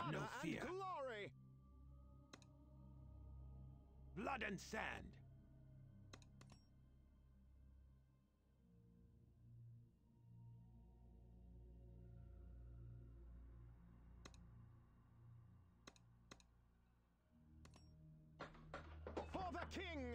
no Honor fear. and glory! Blood and sand. For the king!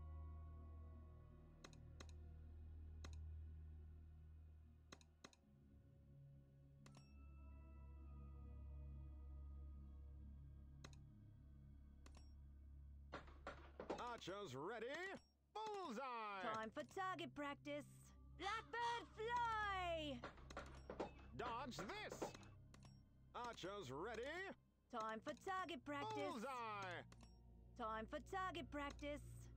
Archers ready! Bullseye! Time for target practice. Blackbird fly! Dodge this! Archers ready! Time for target practice. Bullseye! Time for target practice.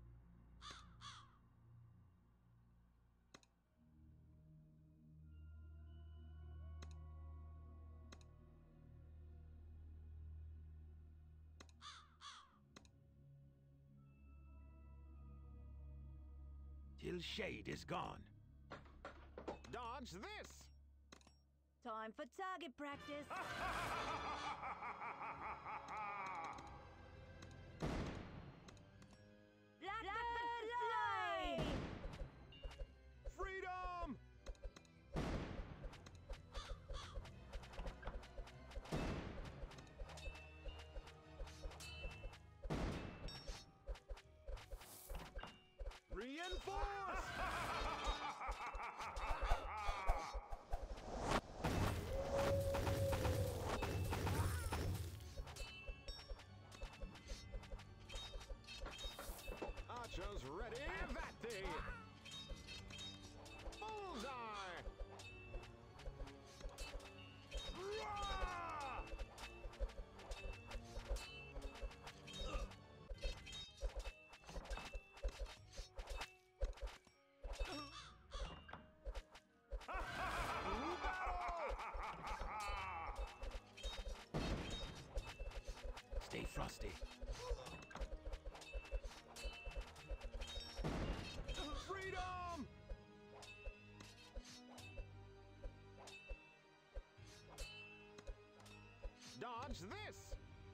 Till shade is gone. Dodge this! Time for target practice. Blackbird fly! Freedom! Reinforce! Archers ready! Have at thee! Bullseye! Roar! To battle! Stay frosty. Freedom! Dodge this!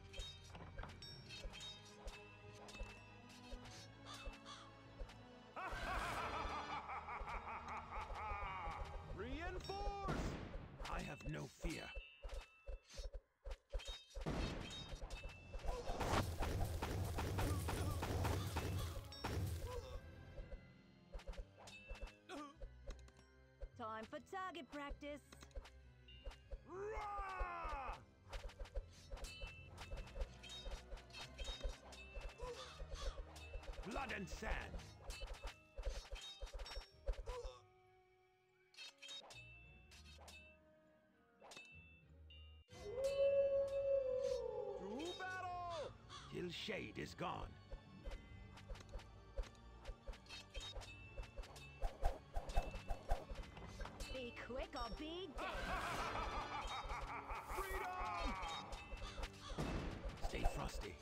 Reinforce! I have no fear. Time for target practice. Roar! Blood and sand. To battle! Till shade is gone. Be quick or be dead. Freedom! Stay frosty.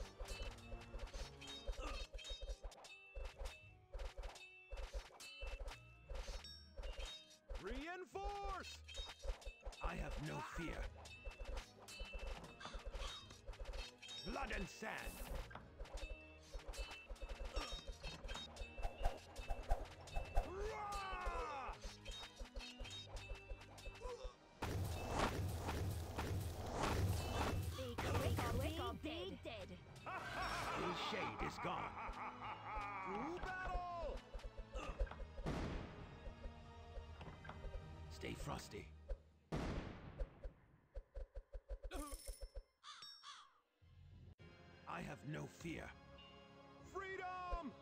Reinforce! I have no fear. Blood and sand. Roar! Be quick or be dead. Till shade is gone. To battle! Stay frosty. I have no fear. Freedom!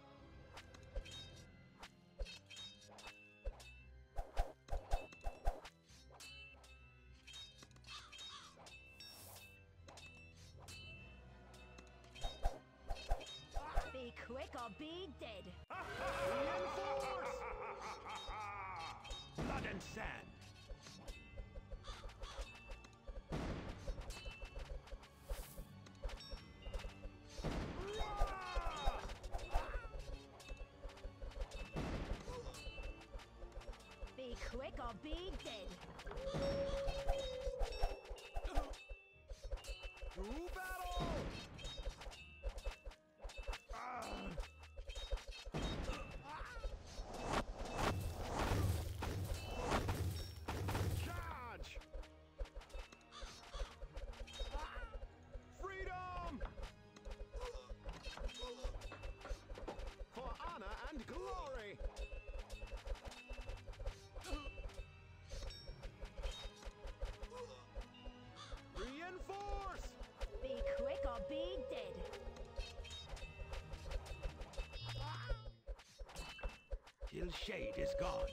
Be quick or be dead. Reinforce! Blood and sand. Roar! Be quick or be dead. till shade is gone.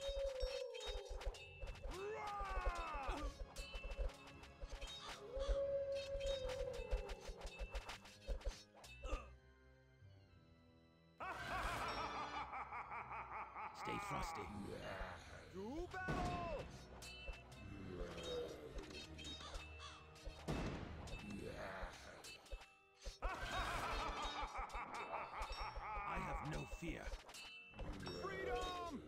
Stay frosty. To battle! I have no fear. Freedom!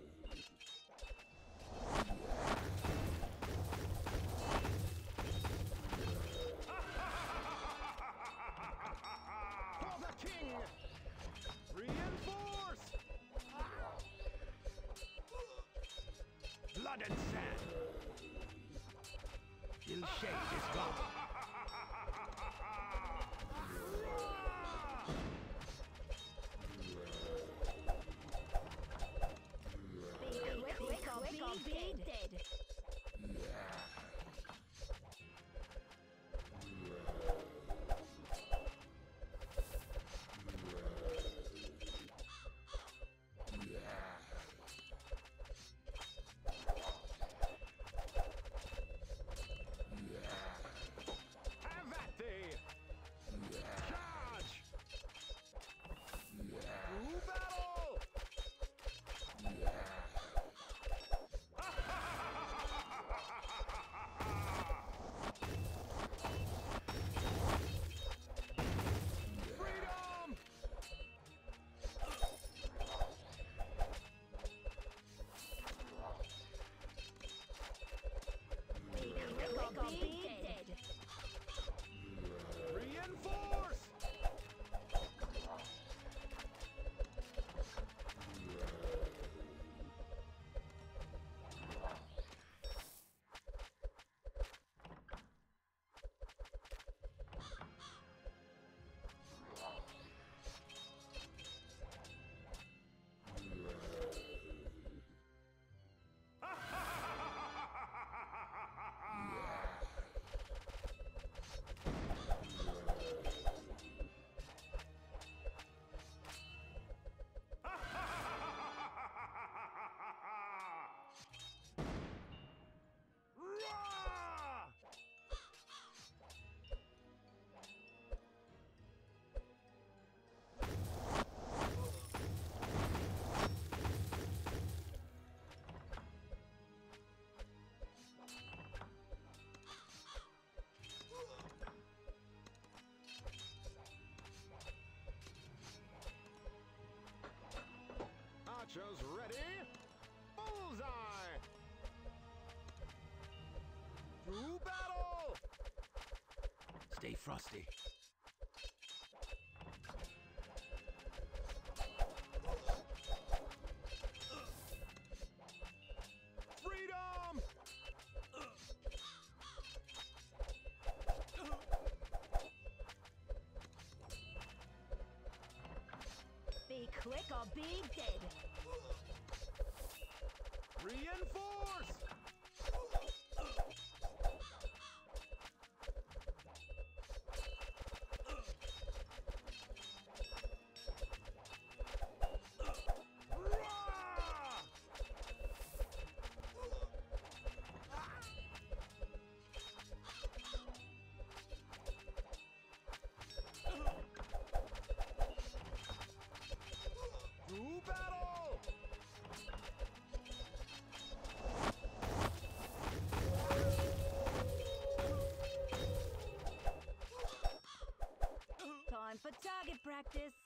For the king! Reinforce! Blood and sand. Till shade is gone. Quick or be dead. Have at thee! Charge! To battle! Freedom! Quick or be dead. Reinforce! Rah! Archers ready? Bullseye! To battle! Stay frosty. Freedom! Be quick or be dead. Reinforce! Rah! To battle! Time for target practice.